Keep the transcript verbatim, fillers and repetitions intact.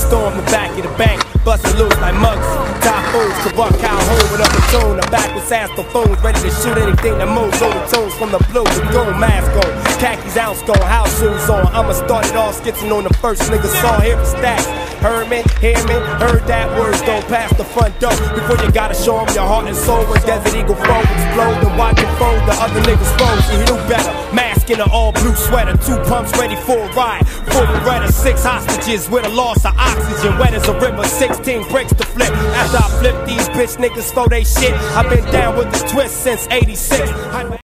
storm the back of the bank, bustin' loose like mugs. Typhoons, corrupt Calhoun with a platoon, a backwards ass buffoons, ready to shoot anything that moves. All the tunes from the blue, the goon mask on, khakis ounce gone, house shoes on. I'ma start it all skitching on the first nigga saw, hear the stacks. Heard me, hear me, heard that words don't pass the front door. Before you gotta show them your heart and soul. When Desert Eagle fold, explode and watch it fold. The other niggas froze, you knew better. Mask in an all blue sweater, two pumps ready for a ride. Full Beretta, six hostages with a loss of oxygen. Wet as a river, sixteen bricks to flip. After I flip these bitch niggas for they shit, I've been down with the twist since eighty-six.